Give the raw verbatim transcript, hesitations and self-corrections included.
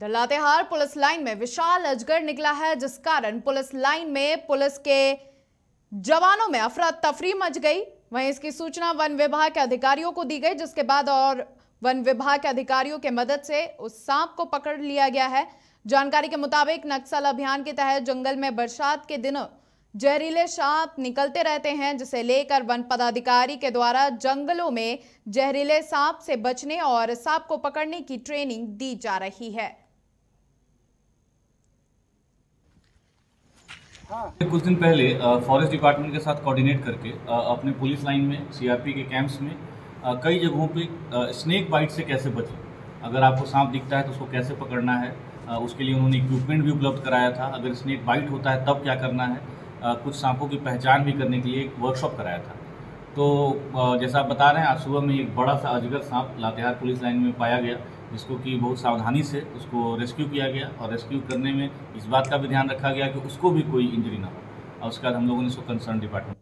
Latehar police line में विशाल अजगर निकला है, जिस कारण पुलिस लाइन में पुलिस के जवानों में अफरा तफरी मच गई। वहीं इसकी सूचना वन विभाग के अधिकारियों को दी गई, जिसके बाद और वन विभाग के अधिकारियों के मदद से उस सांप को पकड़ लिया गया है। जानकारी के मुताबिक नक्सल अभियान के तहत जंगल में बरसात के दिनों जहरीले सांप निकलते रहते हैं, जिसे लेकर वन पदाधिकारी के द्वारा जंगलों में जहरीले सांप से बचने और सांप को पकड़ने की ट्रेनिंग दी जा रही है। कुछ दिन पहले फॉरेस्ट डिपार्टमेंट के साथ कोऑर्डिनेट करके अपने पुलिस लाइन में सीआरपी के कैंप्स में कई जगहों पे स्नेक बाइट से कैसे बचें, अगर आपको सांप दिखता है तो उसको कैसे पकड़ना है, उसके लिए उन्होंने इक्विपमेंट भी उपलब्ध कराया था। अगर स्नेक बाइट होता है तब क्या करना है, कुछ सांपों की पहचान भी करने के लिए एक वर्कशॉप कराया था। तो जैसा आप बता रहे हैं, आज सुबह में एक बड़ा सा अजगर सांप लातेहार पुलिस लाइन में पाया गया, जिसको कि बहुत सावधानी से उसको रेस्क्यू किया गया और रेस्क्यू करने में इस बात का भी ध्यान रखा गया कि उसको भी कोई इंजरी ना हो। और उसके बाद हम लोगों ने उसको कंसर्न डिपार्टमेंट